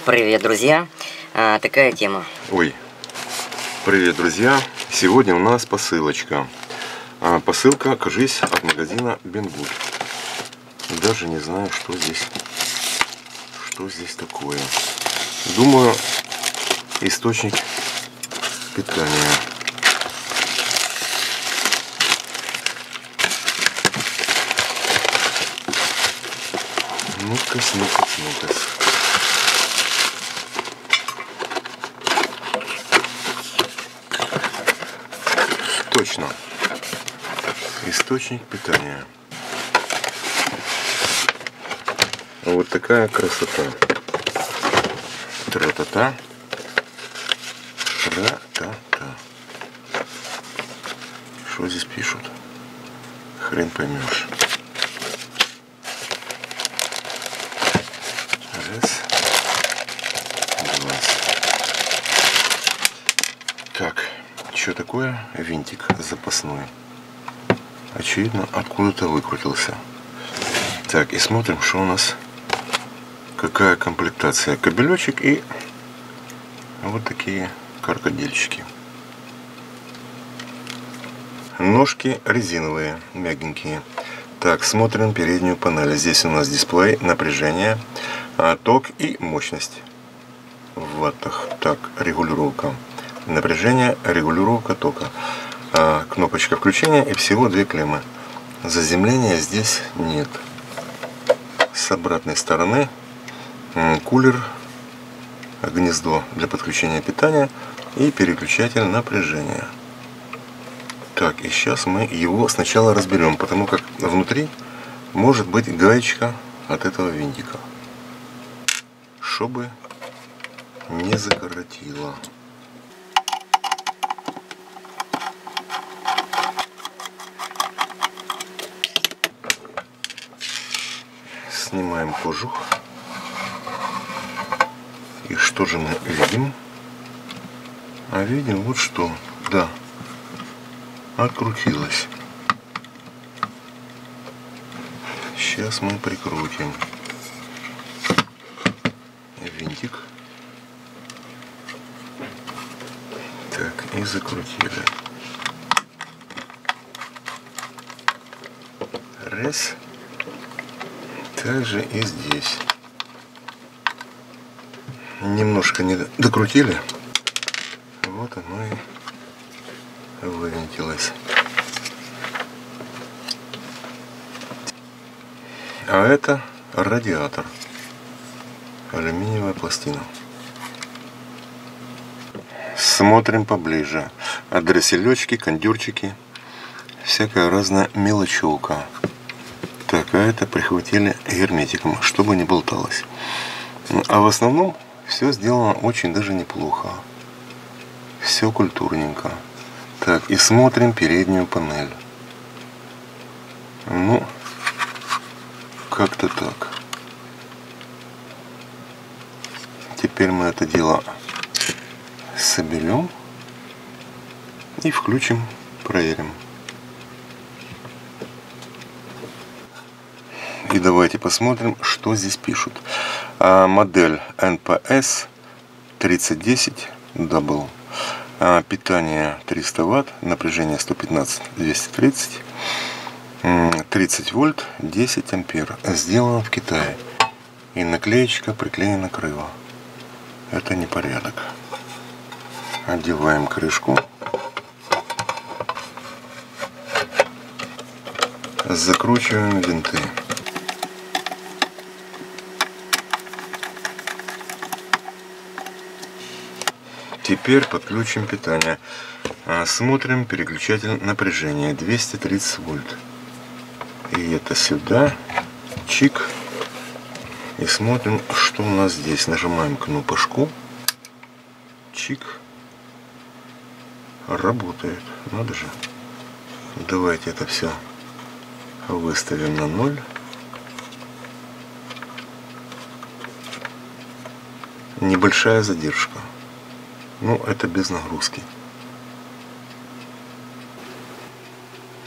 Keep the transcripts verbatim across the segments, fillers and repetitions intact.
Привет, друзья. А, такая тема. Ой, привет, друзья. Сегодня у нас посылочка. А, посылка, кажись, от магазина Бенгут. Даже не знаю, что здесь, что здесь такое. Думаю, источник питания. Ну-ка, ну-ка, ну-ка. Точно. Источник питания. Вот такая красота. Тра-та-та. Тра-та-та. Что здесь пишут? Хрен поймешь. Раз. Два. Так. Что такое? Винтик запасной. Очевидно, откуда-то выкрутился. Так, и смотрим, что у нас. Какая комплектация. Кабелечек и вот такие крокодильчики. Ножки резиновые, мягенькие. Так, смотрим переднюю панель. Здесь у нас дисплей, напряжение, ток и мощность в ваттах. Так, регулировка. Напряжение, регулировка тока. А, кнопочка включения и всего две клеммы. Заземления здесь нет. С обратной стороны кулер, гнездо для подключения питания и переключатель напряжения. Так, и сейчас мы его сначала разберем, потому как внутри может быть гаечка от этого винтика, чтобы не закоротило. Снимаем кожух. И что же мы видим? А видим вот что. Да, открутилось. Сейчас мы прикрутим винтик. Так, и закрутили. Раз. Также и здесь. Немножко не докрутили. Вот оно и вывинтилось. А это радиатор. Алюминиевая пластина. Смотрим поближе. Дросселечки, кондюрчики. Всякая разная мелочевка. Так, а это прихватили герметиком, чтобы не болталось. А в основном все сделано очень даже неплохо. Все культурненько. Так, и смотрим переднюю панель. Ну, как-то так. Теперь мы это дело соберем и включим, проверим. И давайте посмотрим, что здесь пишут. А, модель эн пэ эс тридцать десять дабл. А, питание триста ватт, напряжение сто пятнадцать двести тридцать, тридцать вольт, десять ампер. Сделано в Китае. И наклеечка приклеена криво. Это непорядок. Одеваем крышку. Закручиваем винты. Теперь подключим питание. Смотрим переключатель напряжения двести тридцать вольт. И это сюда. Чик. И смотрим, что у нас здесь. Нажимаем кнопочку. Чик. Работает. Надо же. Давайте это все выставим на ноль. Небольшая задержка. Ну, это без нагрузки.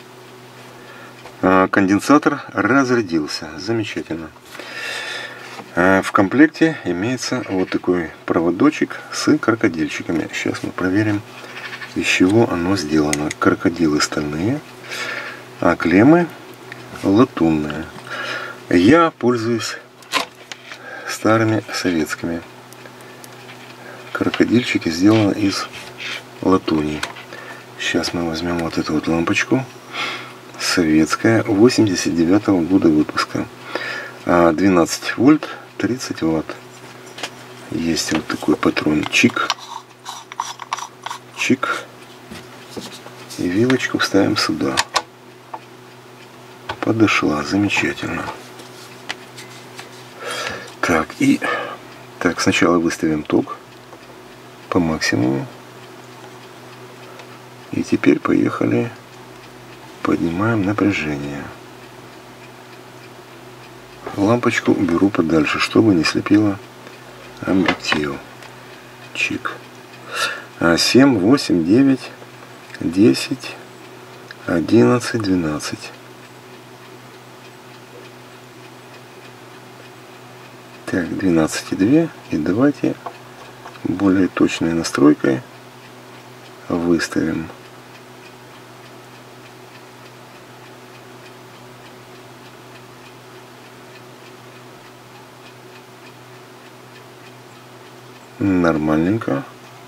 Конденсатор разрядился. Замечательно. В комплекте имеется вот такой проводочек с крокодильчиками. Сейчас мы проверим, из чего оно сделано. Крокодилы стальные, а клеммы латунные. Я пользуюсь старыми советскими. Крокодильчики сделаны из латуни. Сейчас мы возьмем вот эту вот лампочку. Советская, восемьдесят девятого года выпуска. двенадцать вольт, тридцать ватт. Есть вот такой патрон. Чик. Чик. И вилочку вставим сюда. Подошла. Замечательно. Так, и так, сначала выставим ток по максимуму. И теперь поехали. Поднимаем напряжение. Лампочку беру подальше, чтобы не слепило объектив. Чик. семь, восемь, девять, десять, одиннадцать, двенадцать. Так, двенадцать и два. И давайте более точной настройкой выставим. Нормальненько.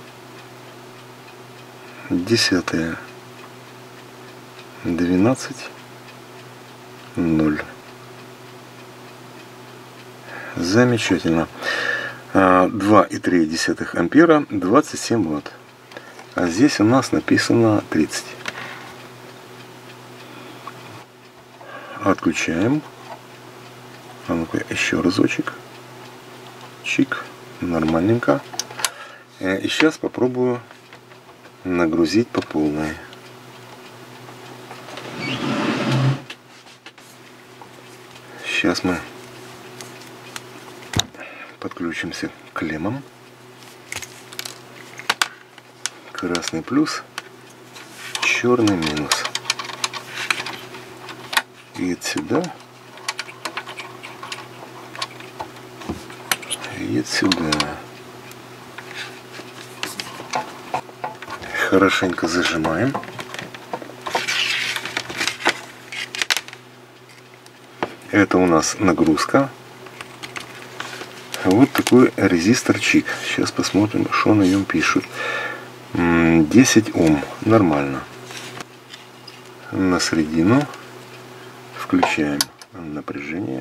Десятое. Двенадцать. Ноль. Замечательно. два и три десятых ампера, двадцать семь ватт. А здесь у нас написано тридцать. Отключаем. А ну-ка еще разочек. Чик. Нормальненько. И сейчас попробую нагрузить по полной. Сейчас мы подключимся к клеммам. Красный плюс, черный минус. И отсюда. И отсюда. Хорошенько зажимаем. Это у нас нагрузка. Вот такой резисторчик. Сейчас посмотрим, что на нем пишут. десять Ом. Нормально. На середину включаем напряжение.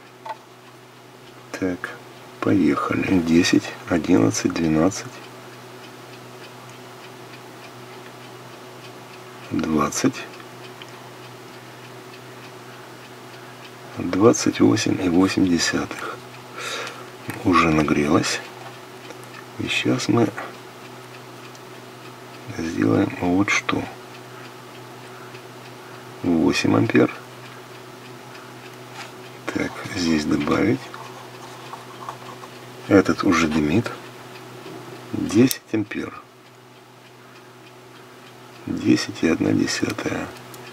Так. Поехали. десять, одиннадцать, двенадцать, двадцать, двадцать восемь и восемь десятых. Уже нагрелась. И сейчас мы сделаем вот что. восемь ампер. Так, здесь добавить. Этот уже дымит. десять ампер. десять и одна десятая.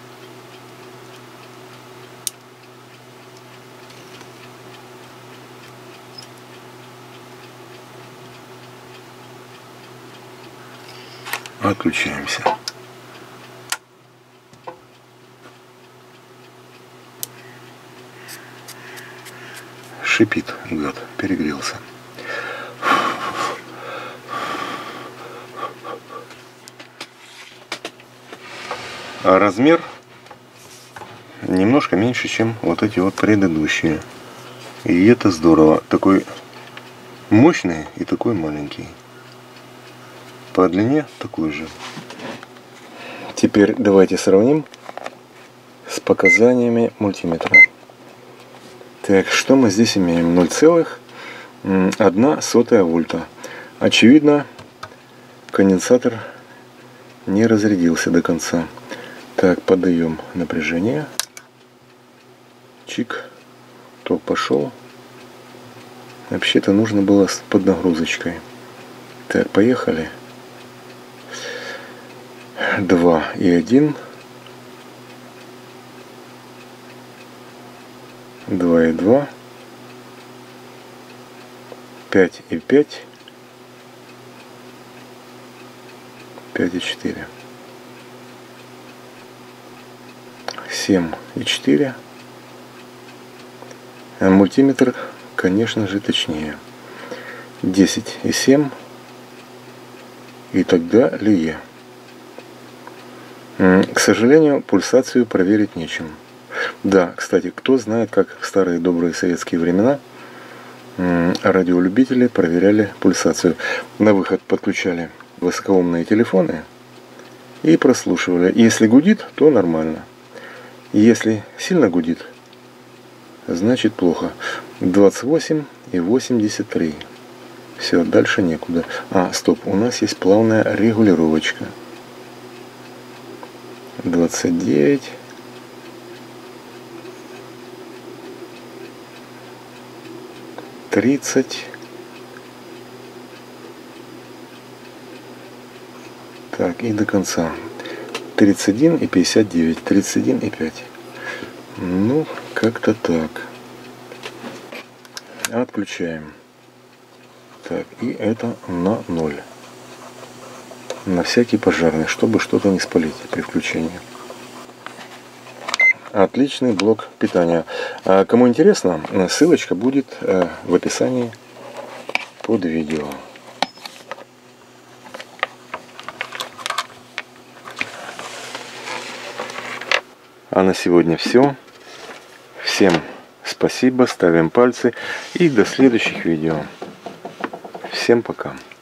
Отключаемся. Шипит, гад, перегрелся. А размер немножко меньше, чем вот эти вот предыдущие. И это здорово. Такой мощный и такой маленький. По длине такой же. Теперь давайте сравним с показаниями мультиметра. Так, что мы здесь имеем? ноль целых одна сотая вольта. Очевидно, конденсатор не разрядился до конца. Так, подаем напряжение. Чик. Ток пошел. Вообще-то нужно было с поднагрузочкой. Так, поехали. два и один. два и два. пять и пять, пять и четыре, семь и четыре. А мультиметр, конечно же, точнее. десять и семь и так далее. К сожалению, пульсацию проверить нечем. Да, кстати, кто знает, как в старые добрые советские времена радиолюбители проверяли пульсацию. На выход подключали высокоумные телефоны и прослушивали. Если гудит, то нормально. Если сильно гудит, значит плохо. двадцать восемь и восемьдесят три. Все, дальше некуда. А, стоп, у нас есть плавная регулировочка. двадцать девять. тридцать. Так, и до конца. тридцать один и пятьдесят девять. тридцать один и пять. Ну, как-то так. Отключаем. Так, и это на ноль. На всякий пожарный, чтобы что-то не спалить при включении. Отличный блок питания. А кому интересно, ссылочка будет в описании под видео. А на сегодня все. Всем спасибо, ставим пальцы и до следующих видео. Всем пока.